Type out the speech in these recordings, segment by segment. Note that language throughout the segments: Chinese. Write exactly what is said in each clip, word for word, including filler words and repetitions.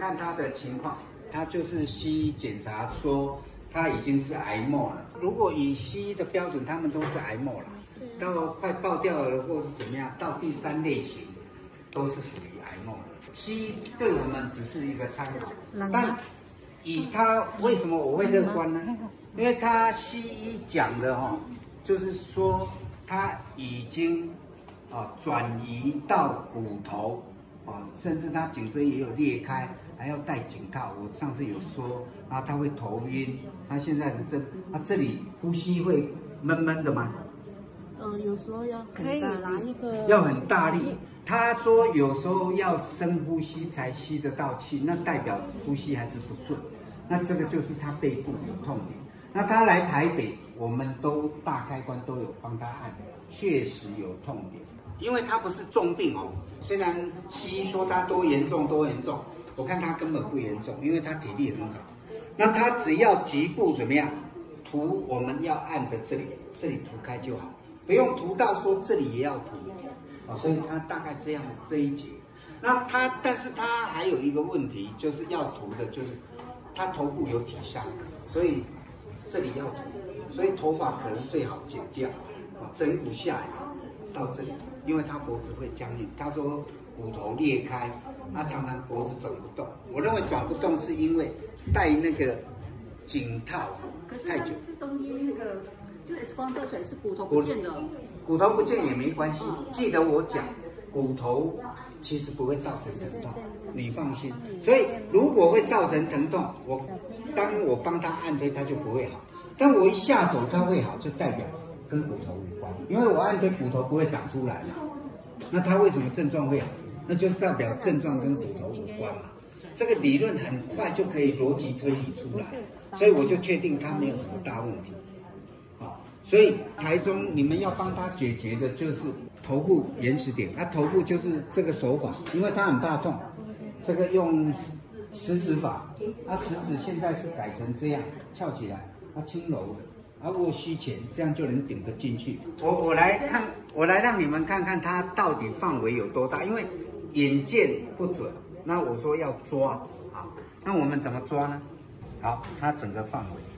看他的情况，他就是西医检查说他已经是癌末了。如果以西医的标准，他们都是癌末了，到快爆掉了或是怎么样，到第三类型都是属于癌末了。西医对我们只是一个参考，但以他为什么我会乐观呢？因为他西医讲的哈、哦，就是说他已经啊转移到骨头啊，甚至他颈椎也有裂开，还要戴颈套。我上次有说啊，他会头晕，他现在的这他这里呼吸会闷闷的吗？ 呃，有时候要可以拿一个， 要很大力。他说有时候要深呼吸才吸得到气，那代表呼吸还是不顺。那这个就是他背部有痛点。那他来台北，我们都大开关都有帮他按，确实有痛点。因为他不是重病哦，虽然西医说他多严重多严重，我看他根本不严重，因为他体力很好。那他只要局部怎么样，涂我们要按的这里，这里涂开就好，不用涂到说这里也要涂。哦，所以他大概这样这一节。那他，但是他还有一个问题，就是要涂的，就是他头部有体伤，所以这里要涂，所以头发可能最好剪掉，啊，整骨下来到这里，因为他脖子会僵硬。他说骨头裂开，他常常脖子转不动。我认为转不动是因为戴那个颈套太久。 是中间那个，就是 X 光照出来是骨头不见的。 骨头不见也没关系，记得我讲，骨头其实不会造成疼痛，你放心。所以如果会造成疼痛，我当我帮他按推，他就不会好。但我一下手他会好，就代表跟骨头无关，因为我按推骨头不会长出来嘛。那他为什么症状会好？那就代表症状跟骨头无关嘛。这个理论很快就可以逻辑推理出来，所以我就确定他没有什么大问题。所以台中你们要帮他解决的就是头部延迟点，他、啊、头部就是这个手法，因为他很怕痛，这个用食指法，他、啊、食指现在是改成这样翘起来，他、啊、轻柔的，啊握虚前，这样就能顶得进去。我我来看，我来让你们看看它到底范围有多大，因为眼见不准，那我说要抓，好，那我们怎么抓呢？好，它整个范围。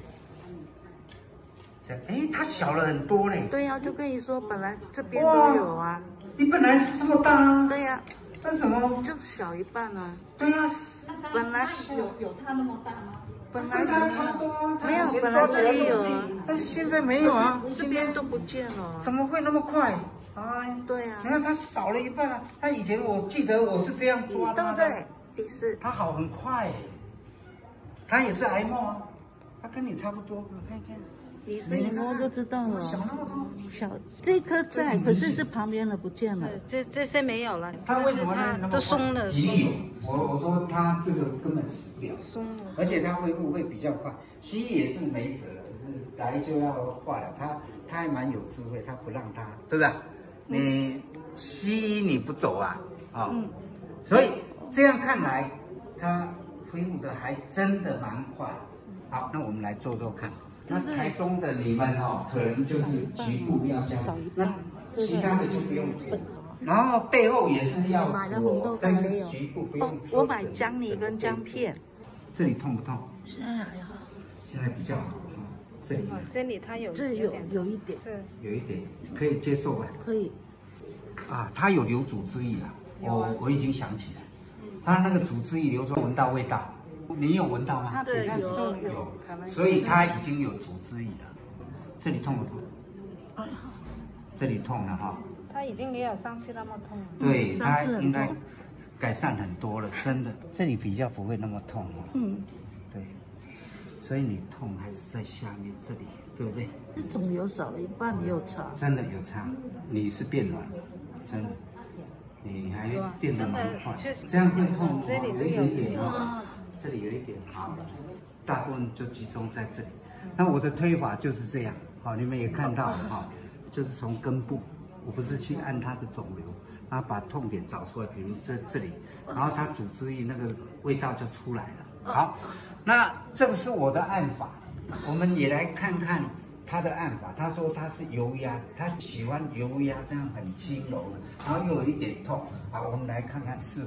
哎，它小了很多嘞。 对呀、啊，就跟你说，本来这边都有啊。 你本来是这么大啊。 对呀、啊。 那怎么就小一半啊？ 对呀、啊， 本来是有有它那么大吗？ 本来它差不多啊。 没有，本来这里有啊， 但是现在没有啊， 这边都不见了。 怎么会那么快？哎， 对呀、啊。 你看它少了一半啊。它以前我记得我是这样抓的， 对不对？第四， 它好很快哎。它也是癌末啊，它跟你差不多。 我看看。 你一摸就知道了。 小那么多？ 小这一颗在，可是是旁边的不见了。 这这些没有了。 它为什么那么都松了？ 体力有，我我说它这个根本死不了。 松了。 而且它恢复会比较快。西医也是没辙了，来就要化疗。他他还蛮有智慧，他不让他，对不对？你西医你不走啊，啊、哦，嗯、所以这样看来，他恢复的还真的蛮快。好，那我们来做做看。那台中的你们哦，可能就是局部要这样，那其他的就不用涂。然后背后也是要涂，但是局部不用。 哦，我买姜泥跟姜片。 这里痛不痛？ 现在还好。 现在比较好哈。这里。 这里它有。 这有有一点。 是。 有一点可以接受吧？ 可以。 啊，它有流组织液了，我我已经想起来，它那个组织液流出来闻到味道。你有闻到吗？ 对，有有，所以它已经有组织液了。这里痛不痛？ 哎呀， 这里痛了哈。 它已经没有上次那么痛了。 对，它应该改善很多了，真的。这里比较不会那么痛哦。 嗯， 对。所以你痛还是在下面这里，对不对？ 这肿瘤少了一半，也有差。 真的有差，你是变软，真的。你还变得蛮快，这样会痛，有一点点哦。这里有一点好，大部分就集中在这里。那我的推法就是这样，好，你们也看到了哈，就是从根部，我不是去按它的肿瘤，然后把痛点找出来，比如这这里，然后它组织液那个味道就出来了。好，那这个是我的按法，我们也来看看他的按法。他说他是油压，他喜欢油压这样很轻柔的，然后又有一点痛。好，我们来看看示范。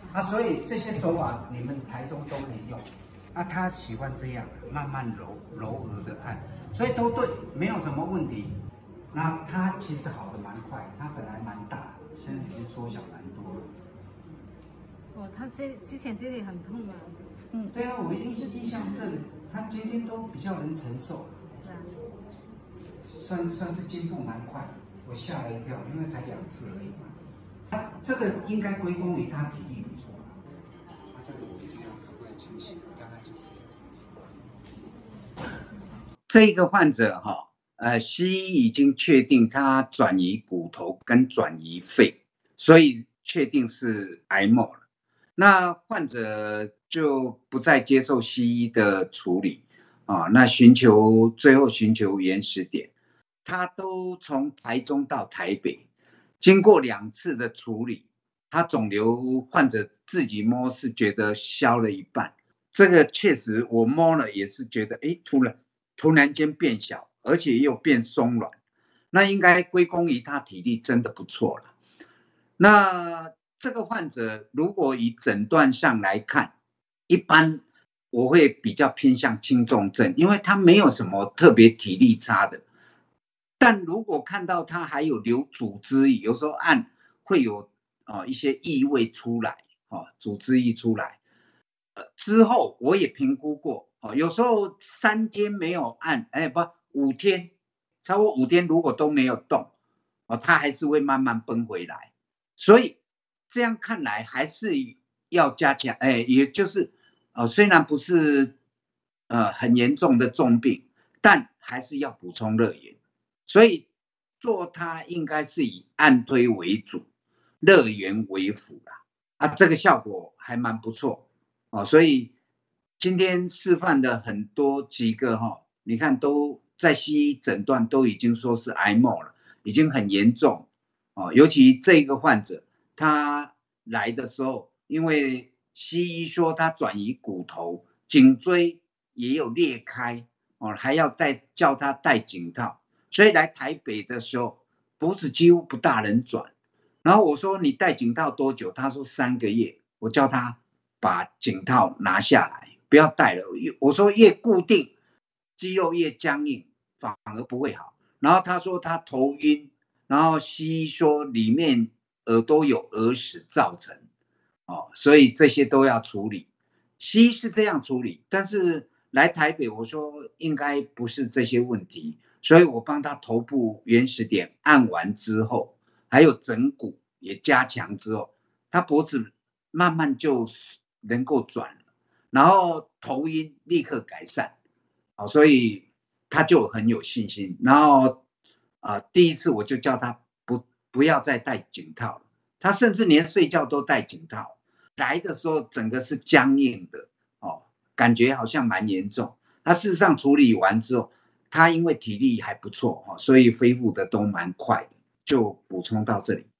啊，所以这些手法你们台中都可以用。啊，他喜欢这样慢慢柔柔和的按，所以都对，没有什么问题。那他其实好的蛮快，他本来蛮大，现在已经缩小蛮多了。 哦，他这之前这里很痛啊。 嗯，对啊，我印印象这里，他今天都比较能承受。 是啊。 算算是进步蛮快的，我吓了一跳，因为才两次而已嘛。他这个应该归功于他体力不错啊。啊，这个我一定要赶快清洗，刚刚就是。这一个患者哈、哦，呃，西医已经确定他转移骨头跟转移肺，所以确定是癌末了。那患者就不再接受西医的处理啊，那寻求最后寻求原始点，他都从台中到台北，经过两次的处理，他肿瘤患者自己摸是觉得消了一半，这个确实我摸了也是觉得，哎，突然突然间变小，而且又变松软，那应该归功于他体力真的不错了。那这个患者如果以诊断上来看，一般我会比较偏向轻重症，因为他没有什么特别体力差的。但如果看到他还有流组织液，有时候按会有、呃、一些异味出来、哦、组织液出来、呃、之后我也评估过、哦、有时候三天没有按，哎不，五天，超过五天如果都没有动、哦、他还是会慢慢崩回来。所以这样看来还是要加强，哎，也就是、呃、虽然不是、呃、很严重的重病，但还是要补充热源。所以做它应该是以按推为主，热源为辅啦。啊，这个效果还蛮不错哦。所以今天示范的很多几个哈、哦，你看都在西医诊断都已经说是癌末了，已经很严重哦。尤其这个患者他来的时候，因为西医说他转移骨头，颈椎也有裂开哦，还要带叫他戴颈套。所以来台北的时候，脖子几乎不大能转。然后我说你戴颈套多久？他说三个月。我叫他把颈套拿下来，不要戴了。我说越固定，肌肉越僵硬，反而不会好。然后他说他头晕，然后西医说里面耳朵有耳屎造成，哦，所以这些都要处理。西医是这样处理，但是来台北，我说应该不是这些问题。所以我帮他头部原始点按完之后，还有整骨也加强之后，他脖子慢慢就能够转了，然后头晕立刻改善，好，所以他就很有信心。然后、呃、第一次我就叫他不不要再戴颈套了，他甚至连睡觉都戴颈套。来的时候整个是僵硬的、哦、感觉好像蛮严重。他事实上处理完之后，他因为体力还不错，所以恢复的都蛮快的，就补充到这里。